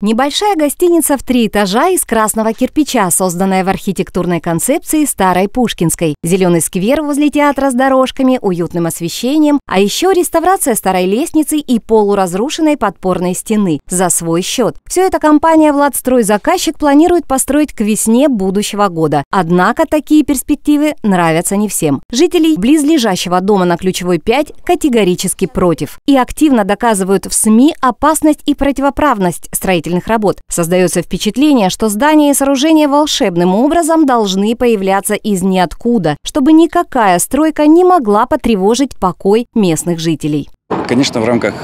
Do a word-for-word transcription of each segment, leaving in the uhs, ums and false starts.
Небольшая гостиница в три этажа из красного кирпича, созданная в архитектурной концепции Старой Пушкинской. Зеленый сквер возле театра с дорожками, уютным освещением, а еще реставрация старой лестницы и полуразрушенной подпорной стены за свой счет. Все это компания «Владстройзаказчик» планирует построить к весне будущего года. Однако такие перспективы нравятся не всем. Жителей близлежащего дома на Ключевой пять категорически против и активно доказывают в СМИ опасность и противоправность строительных работ. Создается впечатление, что здания и сооружения волшебным образом должны появляться из ниоткуда, чтобы никакая стройка не могла потревожить покой местных жителей. Конечно, в рамках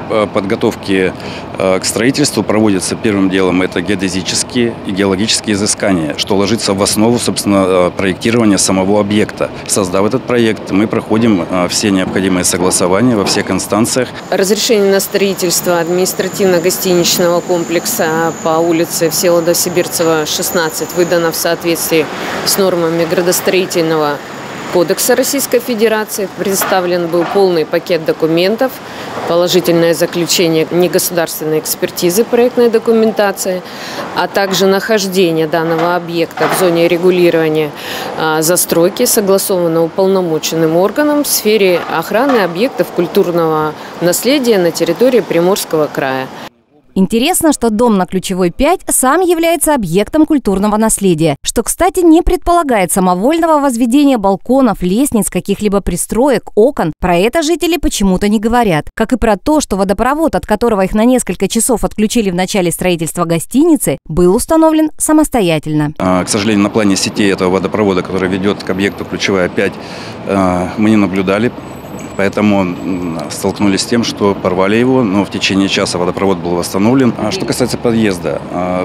подготовки к строительству проводятся первым делом это геодезические и геологические изыскания, что ложится в основу, собственно, проектирования самого объекта. Создав этот проект, мы проходим все необходимые согласования во всех инстанциях. Разрешение на строительство административно-гостиничного комплекса по улице Всеволода Сибирцева, шестнадцать, выдано в соответствии с нормами градостроительного Кодекса Российской Федерации. Представлен был полный пакет документов, положительное заключение негосударственной экспертизы проектной документации, а также нахождение данного объекта в зоне регулирования а, застройки согласовано уполномоченным органом в сфере охраны объектов культурного наследия на территории Приморского края. Интересно, что дом на Ключевой пять сам является объектом культурного наследия, что, кстати, не предполагает самовольного возведения балконов, лестниц, каких-либо пристроек, окон. Про это жители почему-то не говорят. Как и про то, что водопровод, от которого их на несколько часов отключили в начале строительства гостиницы, был установлен самостоятельно. К сожалению, на плане сети этого водопровода, который ведет к объекту Ключевая пять, мы не наблюдали. Поэтому столкнулись с тем, что порвали его, но в течение часа водопровод был восстановлен. А что касается подъезда,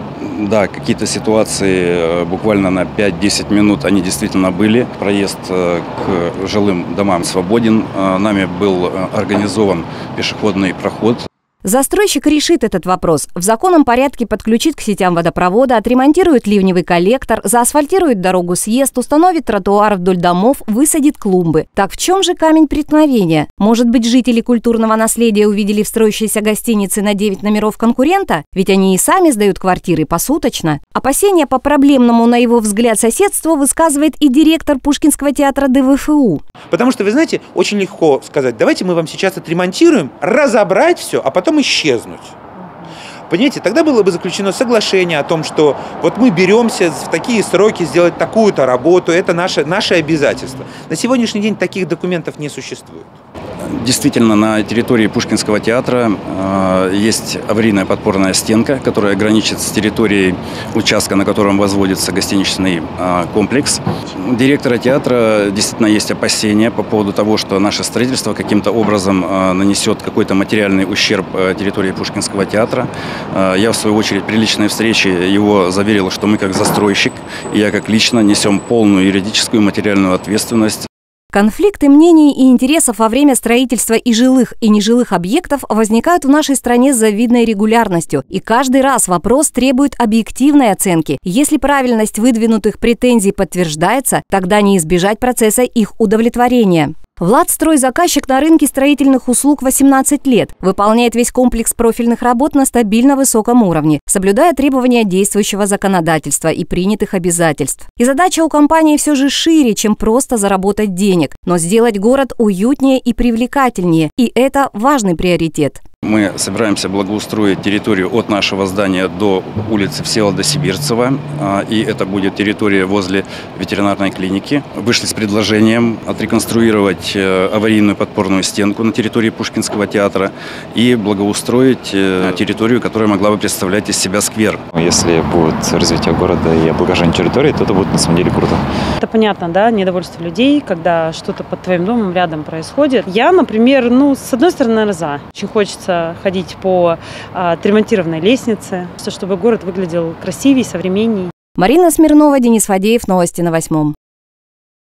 да, какие-то ситуации буквально на пять-десять минут они действительно были. Проезд к жилым домам свободен. Нами был организован пешеходный проход. Застройщик решит этот вопрос. В законном порядке подключит к сетям водопровода, отремонтирует ливневый коллектор, заасфальтирует дорогу-съезд, установит тротуар вдоль домов, высадит клумбы. Так в чем же камень преткновения? Может быть, жители культурного наследия увидели в строящейся гостинице на девять номеров конкурента? Ведь они и сами сдают квартиры посуточно. Опасения по проблемному, на его взгляд, соседству высказывает и директор Пушкинского театра Дэ Вэ Эф У. Потому что, вы знаете, очень легко сказать, давайте мы вам сейчас отремонтируем, разобрать все, а потом исчезнуть. Понимаете, тогда было бы заключено соглашение о том, что вот мы беремся в такие сроки сделать такую-то работу, это наше, наше обязательство. На сегодняшний день таких документов не существует. Действительно, на территории Пушкинского театра э, есть аварийная подпорная стенка, которая граничит с территорией участка, на котором возводится гостиничный э, комплекс. У директора театра действительно есть опасения по поводу того, что наше строительство каким-то образом э, нанесет какой-то материальный ущерб э, территории Пушкинского театра. Э, я, в свою очередь, при личной встрече его заверил, что мы как застройщик, и я как лично несем полную юридическую и материальную ответственность. Конфликты мнений и интересов во время строительства и жилых, и нежилых объектов возникают в нашей стране с завидной регулярностью. И каждый раз вопрос требует объективной оценки. Если правильность выдвинутых претензий подтверждается, тогда не избежать процесса их удовлетворения. Владстройзаказчик на рынке строительных услуг восемнадцать лет, выполняет весь комплекс профильных работ на стабильно высоком уровне, соблюдая требования действующего законодательства и принятых обязательств. И задача у компании все же шире, чем просто заработать денег, но сделать город уютнее и привлекательнее, и это важный приоритет. Мы собираемся благоустроить территорию от нашего здания до улицы Всеволода Сибирцева, и это будет территория возле ветеринарной клиники. Вышли с предложением отреконструировать аварийную подпорную стенку на территории Пушкинского театра и благоустроить территорию, которая могла бы представлять из себя сквер. Если будет развитие города и облагорожение территории, то это будет на самом деле круто. Это понятно, да, недовольство людей, когда что-то под твоим домом рядом происходит. Я, например, ну, с одной стороны, наверное, за. Очень хочется ходить по а, отремонтированной лестнице, чтобы город выглядел красивее, современнее. Марина Смирнова, Денис Фадеев. Новости на восьмом.